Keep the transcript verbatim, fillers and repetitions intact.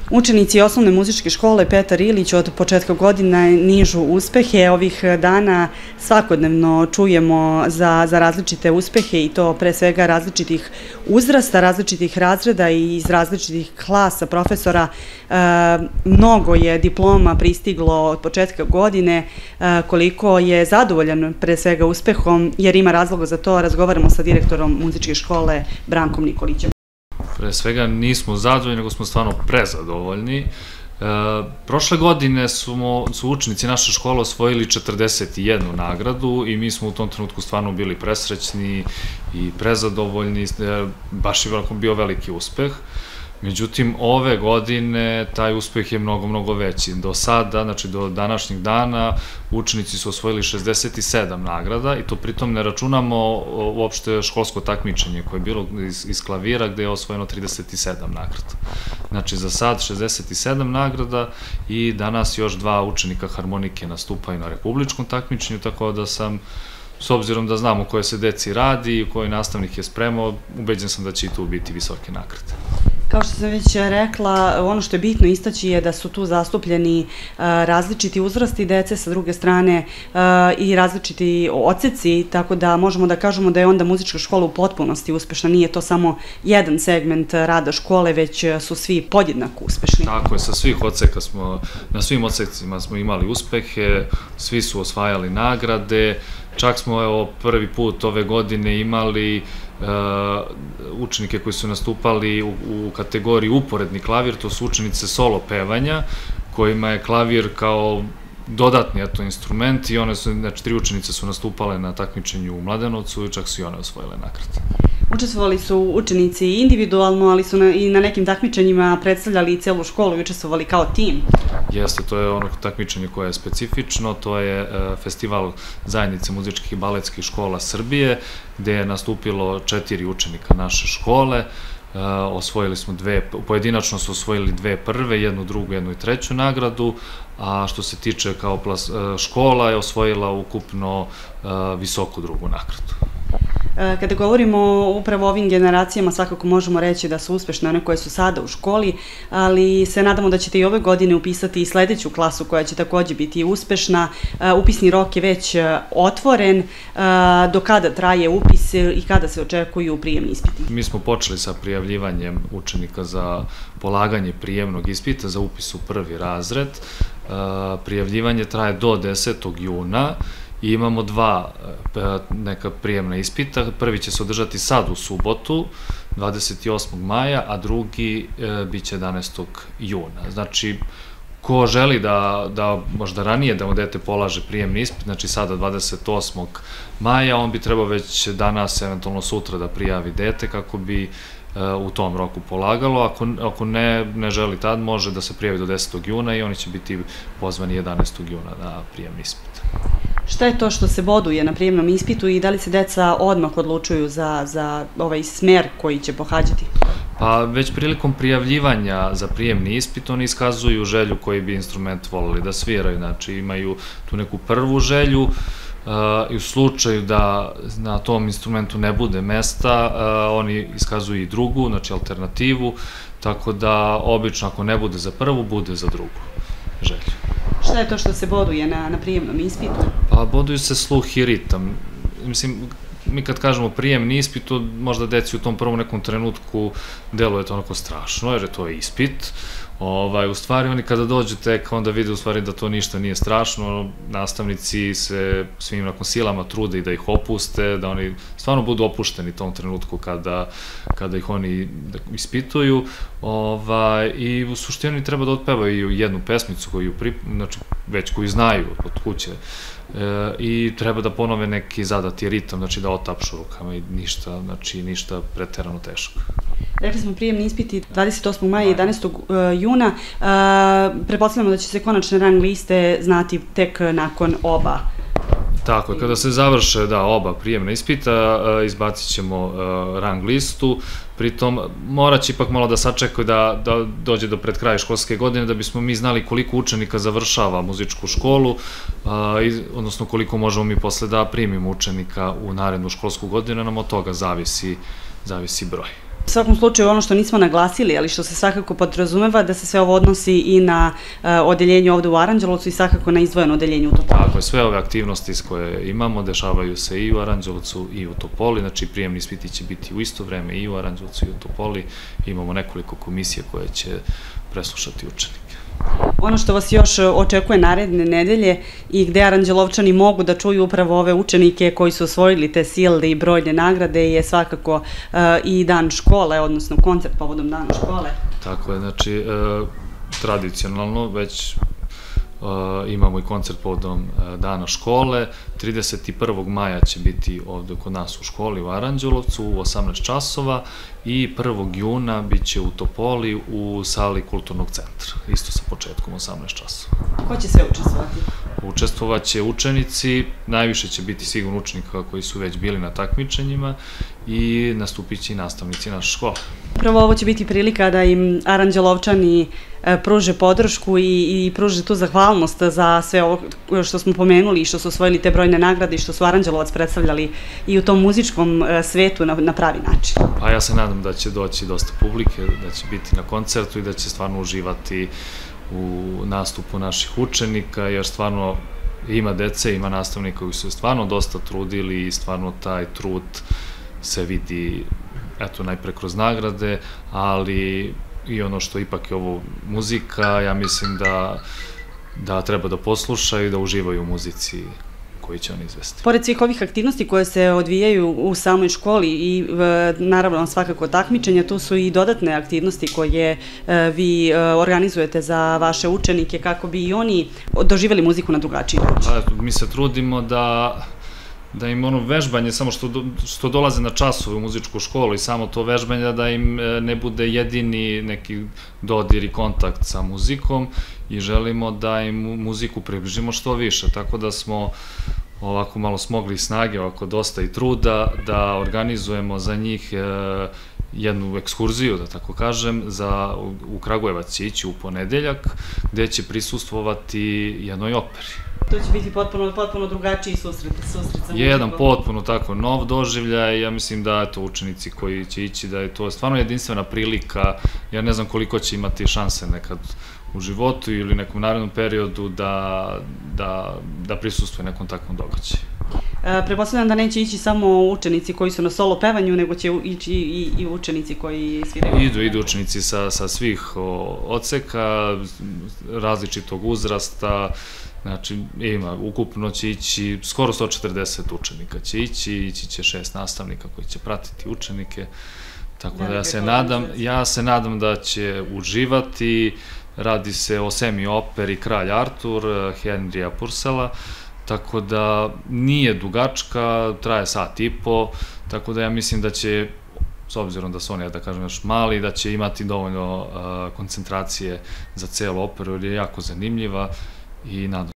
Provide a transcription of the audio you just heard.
Učenici osnovne muzičke škole Petar Ilić od početka godina nižu uspehe. Ovih dana svakodnevno čujemo za, za različite uspehe i to pre svega različitih uzrasta, različitih razreda i iz različitih klasa profesora. E, mnogo je diploma pristiglo od početka godine. E, koliko je zadovoljan pre svega uspehom, jer ima razloga za to, razgovaramo sa direktorom muzičke škole Brankom Nikolićem. Pre svega nismo zadovoljni, nego smo stvarno prezadovoljni. E, prošle godine su, su učenici naše škole osvojili četrdeset jednu nagradu i mi smo u tom trenutku stvarno bili presrećni i prezadovoljni, e, baš je bio veliki uspeh. Međutim, ove godine taj uspeh je mnogo, mnogo veći. Do sada, znači do današnjeg dana, učenici su osvojili šezdeset sedam nagrada i to pritom ne računamo uopšte školsko takmičenje koje je bilo iz, iz klavira gde je osvojeno trideset sedam nagrada. Znači za sad šezdeset sedam nagrada i danas još dva učenika harmonike nastupaju na republičkom takmičenju, tako da sam, s obzirom da znamo o kojoj se deci radi i u kojoj nastavnik je spremao, ubeđen sam da će i tu biti visoke nagrade. Kao što sam već rekla, ono što je bitno istaći je da su tu zastupljeni različiti uzrasti dece, sa druge strane i različiti odseci, tako da možemo da kažemo da je onda muzička škola u potpunosti uspešna. Nije to samo jedan segment rada škole, već su svi podjednako uspešni. Tako je, sa svih odseka smo, na svim odsecima smo imali uspehe, svi su osvajali nagrade, čak smo evo prvi put ove godine imali učenike koji su nastupali u, u kategoriji uporedni klavir, to su učenice solo pevanja, kojima je klavir kao dodatni eto, instrument i one su, znači tri učenice su nastupale na takmičenju u Mladenovcu i čak su i one osvojile nagrade. Učestvovali su učenici individualno, ali su na, i na nekim takmičenjima predstavljali celu školu i učestvovali kao tim. Jeste, to je ono takmičenje koje je specifično, to je e, festival zajednice muzičkih i baletskih škola Srbije, gde je nastupilo četiri učenika naše škole. E, osvojili smo dve, pojedinačno su osvojili dve prve, jednu drugu, jednu i treću nagradu, a što se tiče kao plas, e, škola je osvojila ukupno e, visoku drugu nagradu. Kada govorimo upravo o ovim generacijama, svakako možemo reći da su uspešne one koje su sada u školi, ali se nadamo da ćete i ove godine upisati i sledeću klasu koja će takođe biti uspešna. Upisni rok je već otvoren. Do kada traje upis i kada se očekuju prijemni ispiti? Mi smo počeli sa prijavljivanjem učenika za polaganje prijemnog ispita za upis u prvi razred. Prijavljivanje traje do desetog juna. I imamo dva neka prijemna ispita. Prvi će se održati sad u subotu, dvadeset osmog maja, a drugi biće jedanaestog juna. Znači, ko želi da, da možda ranije da mu dete polaže prijemni ispit, znači sada dvadeset osmog maja, on bi trebao već danas, eventualno sutra da prijavi dete kako bi u tom roku polagalo. Ako, ako ne, ne želi tad, može da se prijavi do desetog juna i oni će biti pozvani jedanaestog juna na prijemni ispit. Šta je to što se boduje na prijemnom ispitu i da li se deca odmah odlučuju za, za ovaj smer koji će pohađati? Pa već prilikom prijavljivanja za prijemni ispit oni iskazuju želju koji bi instrument volili da sviraju, znači imaju tu neku prvu želju uh, i u slučaju da na tom instrumentu ne bude mesta, uh, oni iskazuju i drugu, znači alternativu, tako da obično ako ne bude za prvu, bude za drugu želju. Šta je to što se boduje na, na prijemnom ispitu? Pa boduju se sluh i ritam. Mislim, mi kad kažemo prijemni ispit, to možda deci u tom prvom nekom trenutku deluje to onako strašno, jer je to ispit. Ovaj, u stvari, oni kada dođu tek, onda vide u stvari da to ništa nije strašno, nastavnici se svim nakon silama trude i da ih opuste, da oni stvarno budu opušteni tom trenutku kada, kada ih oni ispituju. Ovaj, i u suštini treba da otpevaju jednu pesmicu koju, znači, već koju znaju od kuće. E, i treba da ponove neki zadati ritam, znači da otapšu rukama i ništa, znači ništa preterano teško. Rekli smo prijemni ispiti dvadeset osmog maja i jedanaestog juna. Pretpostavljamo da će se konačne rang liste znati tek nakon oba. Tako je, kada se završe da, oba prijemna ispita, izbacit ćemo rang listu, pritom morat će ipak malo da sačekaju da, da dođe do pred kraja školske godine da bismo mi znali koliko učenika završava muzičku školu, odnosno koliko možemo mi posle da primimo učenika u narednu školsku godinu, nam od toga zavisi, zavisi broj. U svakom slučaju ono što nismo naglasili, ali što se svakako podrazumeva da se sve ovo odnosi i na odeljenje ovde u Aranđelovcu i svakako na izdvojeno odeljenje u Topoli. Tako je, sve ove aktivnosti koje imamo dešavaju se i u Aranđelovcu i u Topoli, znači prijemni ispiti će biti u isto vreme i u Aranđelovcu i u Topoli. Imamo nekoliko komisija koje će preslušati učenike. Ono što vas još očekuje naredne nedelje i gde Aranđelovčani mogu da čuju upravo ove učenike koji su osvojili te silne i brojne nagrade je svakako i dan škole, odnosno koncert povodom dana škole. Tako je, znači tradicionalno već imamo i koncert povodom dana škole. trideset prvog maja će biti ovde kod nas u školi u Aranđelovcu u osamnaest časova i prvog juna bit će u Topoli u sali Kulturnog centra, isto sa početkom osamnaest časova. Ko će sve učestvovati? Učestvovaće učenici, najviše će biti sigurno učenika koji su već bili na takmičenjima i nastupit će i nastavnici naše škole. Upravo ovo će biti prilika da im Aranđelovčani pruže podršku i pruže tu zahvalnost za sve ovo što smo pomenuli i što su osvojili te brojne nagrade i što su Aranđelovac predstavljali i u tom muzičkom svetu na pravi način. Pa ja se nadam da će doći dosta publike, da će biti na koncertu i da će stvarno uživati u nastupu naših učenika, jer stvarno ima dece, ima nastavnika koji su stvarno dosta trudili i stvarno taj trud se vidi, eto, najpre kroz nagrade, ali i ono što ipak je ovo muzika, ja mislim da da treba da poslušaju i da uživaju u muzici koji će oni izvesti. Pored svih ovih aktivnosti koje se odvijaju u samoj školi i naravno svakako takmičenja, tu su i dodatne aktivnosti koje vi organizujete za vaše učenike kako bi i oni doživjeli muziku na drugačiji način. Mi se trudimo da da im ono vežbanje, samo što dolaze na časove u muzičku školu i samo to vežbanje da im ne bude jedini neki dodir i kontakt sa muzikom i želimo da im muziku približimo što više, tako da smo ovako malo smogli snage, ovako dosta i truda da organizujemo za njih jednu ekskurziju, da tako kažem, u Kragujevac će ići u ponedeljak gde će prisustvovati jednoj operi. To će biti potpuno drugačiji susret sa muzikom. Jedan potpuno tako nov doživljaj, ja mislim da je to učenici koji će ići, da je to stvarno jedinstvena prilika, ja ne znam koliko će imati šanse nekad u životu ili nekom narednom periodu da prisustuje nekom takvom događaju. Pretpostavljam da neće ići samo učenici koji su na solo pevanju, nego će ići i učenici koji sviraju. Idu, idu učenici sa svih odseka, različitog uzrasta, znači ima, ukupno će ići, skoro sto četrdeset učenika će ići, ići će šest nastavnika koji će pratiti učenike, tako da ja se nadam, ja se nadam da će uživati. Radi se o semi operi Kralj Artur, Henrija Purcella, tako da nije dugačka, traje sat i po, tako da ja mislim da će, s obzirom da su oni, da kažem, još mali, da će imati dovoljno koncentracije za celu operu, jer je jako zanimljiva i nadam